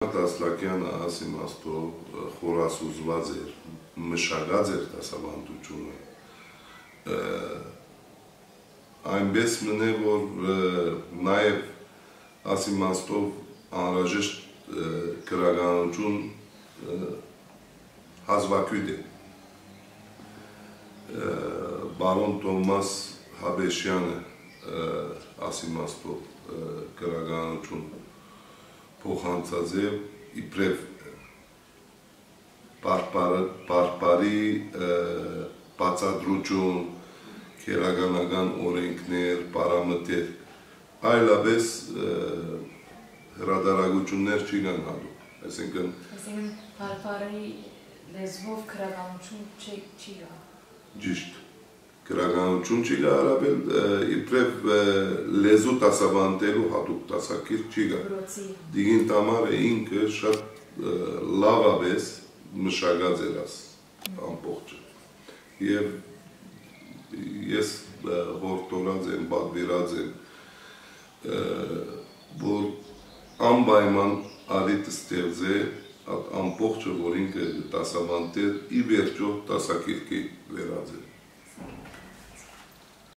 Տասլակյանը ասի մաստով խորասուզված էր, մշագած էր տասավանդությունը, այնպես մնե, որ նաև ասի մաստով անհրաժեշտ գրականություն հազվագյուտ է։ Բարոն Տոմաս Հաբեշյանը ասի մաստով գրականություն փոխանցած է իբրև պարպարի բացատրություն, քերականական օրենքներ, պարամտեր, այլապես հրադարագություններ չի կան հատուկ, այսինքն պարպարի լեզվով գրականություն չի գա։ Ճիշտ, գրականություն չի գա հարաբել, իբրև լեզու տասավանդելու հատուկ տասակիր չի գա։ Դիգին Տամարը ինքը շատ լավապես մշակած էր աս ամբողջը։ Եվ ես հորդորած եմ, պատվիրած եմ, որ անպայման արիտ ստեղծե ամբողջը, որ ինքը տասավանդեր ի վերջո տասակիրքի վերած է։